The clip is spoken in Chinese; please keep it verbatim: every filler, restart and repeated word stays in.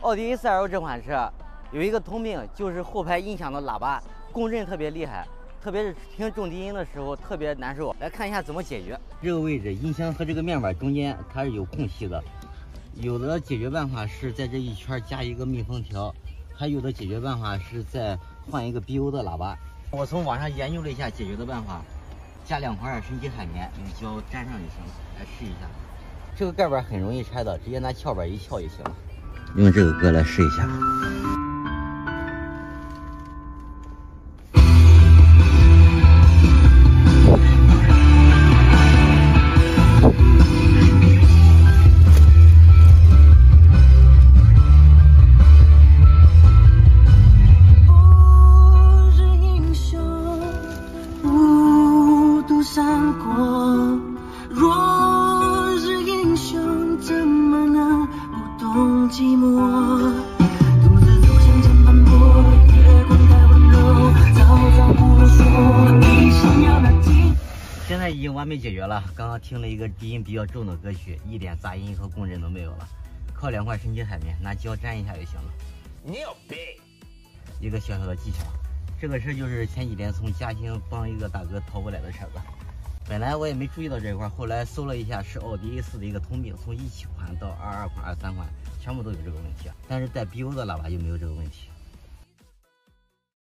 奥迪 A 四 L 这款车有一个通病，就是后排音响的喇叭共振特别厉害，特别是听重低音的时候特别难受。来看一下怎么解决。这个位置音箱和这个面板中间它是有空隙的，有的解决办法是在这一圈加一个密封条，还有的解决办法是再换一个 B O 的喇叭。我从网上研究了一下解决的办法，加两块神奇海绵，用胶粘上就行了。来试一下，这个盖板很容易拆的，直接拿撬板一撬就行了。用这个歌来试一下。 寂寞，独自走向前斑驳，月光太温柔，早早不啰嗦，你想要那几。 现在已经完美解决了。刚刚听了一个低音比较重的歌曲，一点杂音和共振都没有了。靠两块神奇海绵，拿胶粘一下就行了。 你有病！ 一个小小的技巧，这个车就是前几天从嘉兴帮一个大哥淘过来的车子。本来我也没注意到这一块，后来搜了一下，是奥迪 A 四 的一个通病，从一七款到二二款、二三款，全部都有这个问题，但是带 B O 的喇叭就没有这个问题。